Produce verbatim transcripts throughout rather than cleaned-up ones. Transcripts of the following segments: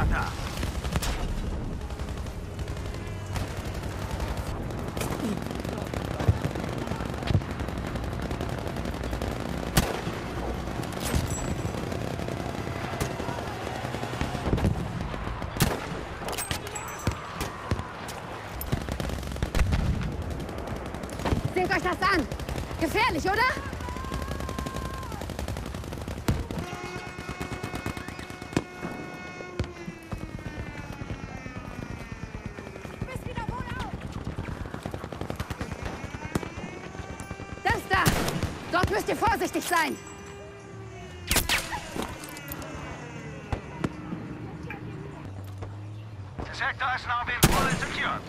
Bertha. Seht euch das an! Gefährlich, oder? Das da! Dort müsst ihr vorsichtig sein! The sector is now being fully secured.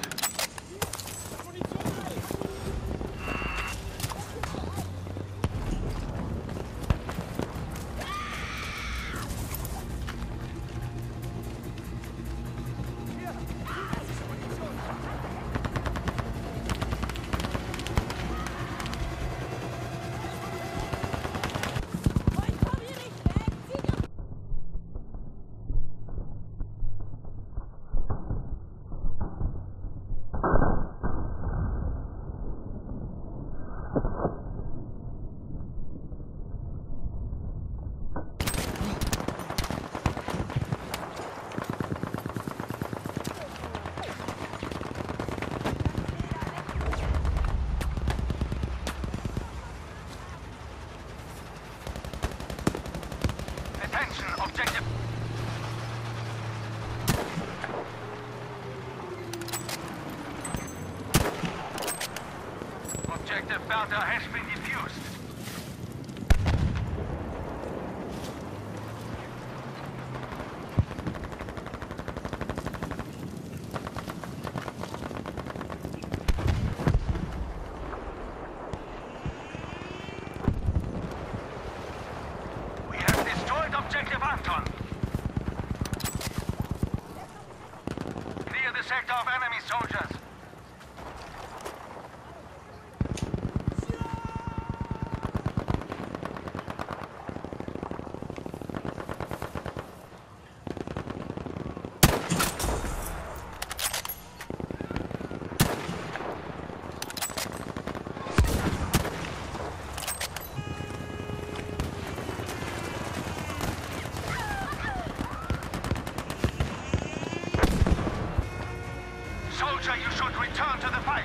Objective Bertha has been defused. We have destroyed Objective Anton. Clear the sector of enemy soldiers. Soldier, you should return to the fight.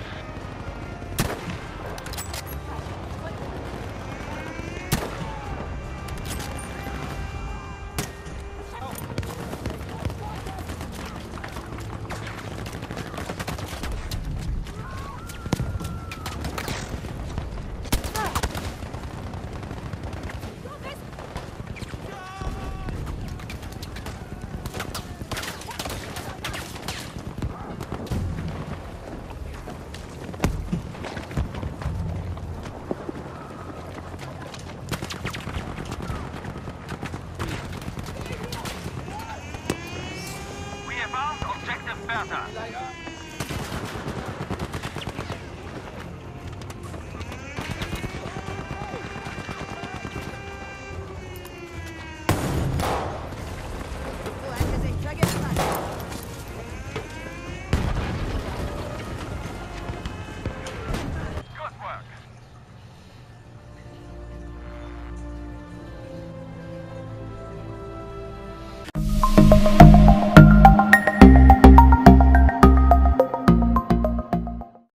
Objective Bertha. So ein Gesicht, vergiss was!